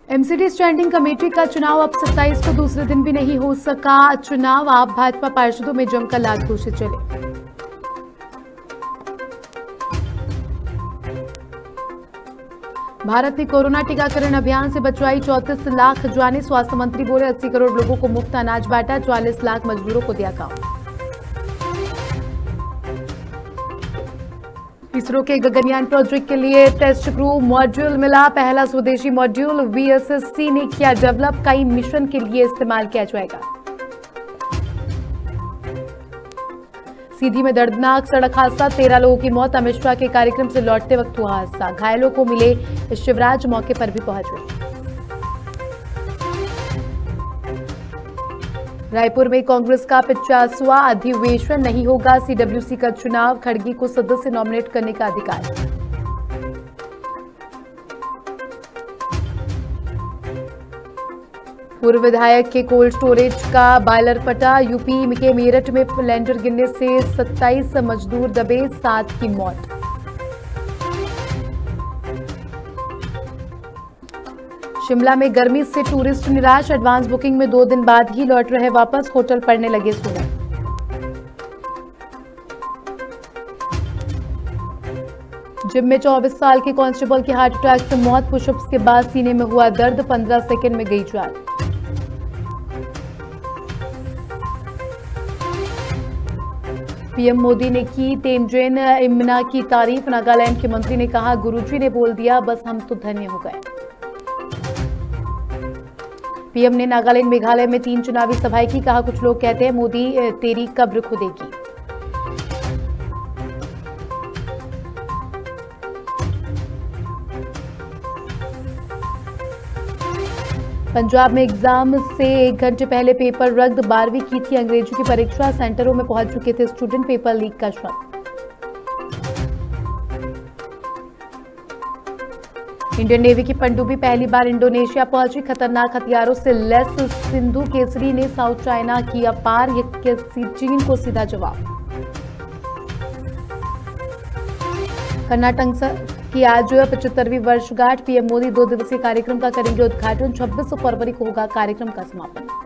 MCD standing committee का चुनाव अब 27 को दूसरे दिन भी नहीं हो सका चुनाव। आप भाजपा पार्षदों में जमकर लात घोषित चले। भारत ने कोरोना टीकाकरण अभियान से बचवाई 34 लाख जानें। स्वास्थ्य मंत्री बोले 80 करोड़ लोगों को मुफ्त अनाज बांटा, 44 लाख मजदूरों को दिया काम। इसरो के गगनयान प्रोजेक्ट के लिए टेस्ट क्रू मॉड्यूल मिला। पहला स्वदेशी मॉड्यूल वीएसएससी ने किया डेवलप। कई मिशन के लिए इस्तेमाल किया जाएगा। सीधी में दर्दनाक सड़क हादसा, 13 लोगों की मौत। अमित शाह के कार्यक्रम से लौटते वक्त हुआ हादसा। घायलों को मिले शिवराज, मौके पर भी पहुंच गए। रायपुर में कांग्रेस का 50वां अधिवेशन नहीं होगा। सीडब्ल्यूसी का चुनाव, खड़गे को सदस्य नॉमिनेट करने का अधिकार। पूर्व विधायक के कोल्ड स्टोरेज का बॉयलर फटा। यूपी के मेरठ में सिलेंडर गिरने से 27 मजदूर दबे, 7 की मौत। शिमला में गर्मी से टूरिस्ट निराश। एडवांस बुकिंग में 2 दिन बाद ही लौट रहे वापस। होटल पड़ने लगे सोना। जिम में 24 साल के कांस्टेबल की हार्ट अटैक से मौत। पुशअप्स के बाद सीने में हुआ दर्द, 15 सेकंड में गई जान। पीएम मोदी ने की तेनजिन इम्ना की तारीफ। नागालैंड के मंत्री ने कहा गुरुजी ने बोल दिया, बस हम तो धन्य हो गए। पीएम ने नागालैंड मेघालय में 3 चुनावी सभाएं की। कहा कुछ लोग कहते हैं मोदी तेरी कब्र खुदेगी। पंजाब में एग्जाम से 1 घंटे पहले पेपर रद्द। 12वीं की थी अंग्रेजी की परीक्षा। सेंटरों में पहुंच चुके थे स्टूडेंट। पेपर लीक का शक। इंडियन नेवी की पनडुब्बी पहली बार इंडोनेशिया पहुंची। खतरनाक हथियारों से लैस सिंधु केसरी ने साउथ चाइना किया पार। चीन को सीधा जवाब। कर्नाटक की आज 75वीं वर्षगांठ। पीएम मोदी 2 दिवसीय कार्यक्रम का करेंगे उद्घाटन। 26 फरवरी को होगा कार्यक्रम का समापन।